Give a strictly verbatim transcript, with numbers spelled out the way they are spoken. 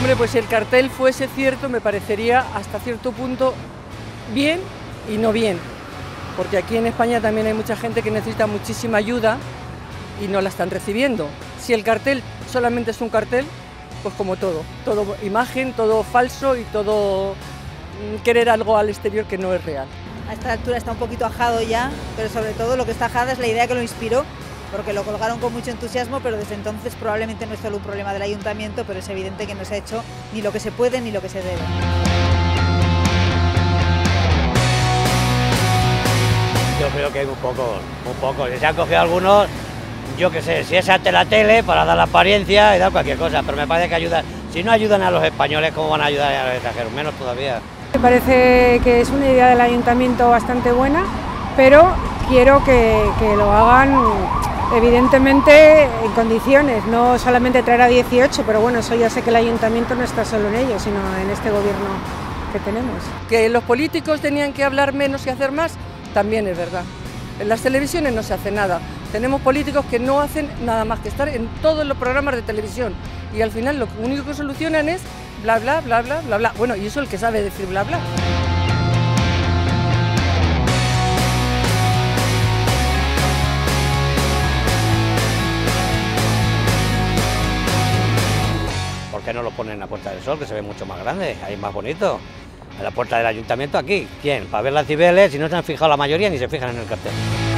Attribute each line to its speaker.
Speaker 1: Hombre, pues si el cartel fuese cierto, me parecería hasta cierto punto bien y no bien, porque aquí en España también hay mucha gente que necesita muchísima ayuda y no la están recibiendo. Si el cartel solamente es un cartel, pues como todo, todo imagen, todo falso y todo querer algo al exterior que no es real.
Speaker 2: A esta altura está un poquito ajado ya, pero sobre todo lo que está ajada es la idea que lo inspiró, porque lo colgaron con mucho entusiasmo, pero desde entonces probablemente no es solo un problema del ayuntamiento, pero es evidente que no se ha hecho ni lo que se puede ni lo que se debe.
Speaker 3: Yo creo que hay un poco, un poco, si se han cogido algunos, yo qué sé, si es ante la tele para dar la apariencia y dar cualquier cosa, pero me parece que ayudan, si no ayudan a los españoles, ¿cómo van a ayudar a los extranjeros? Menos todavía.
Speaker 4: Me parece que es una idea del ayuntamiento bastante buena, pero quiero que, que lo hagan evidentemente en condiciones, no solamente traer a dieciocho, pero bueno, eso ya sé que el ayuntamiento no está solo en ello, sino en este gobierno que tenemos.
Speaker 1: Que los políticos tenían que hablar menos y hacer más, también es verdad. En las televisiones no se hace nada. Tenemos políticos que no hacen nada más que estar en todos los programas de televisión y al final lo único que solucionan es bla bla bla bla bla bla. Bueno, y eso el que sabe decir bla bla.
Speaker 3: ¿Por qué no lo ponen en la Puerta del Sol, que se ve mucho más grande, ahí es más bonito? En la puerta del ayuntamiento aquí, ¿quién? Para ver las Cibeles, si no se han fijado la mayoría ni se fijan en el cartel.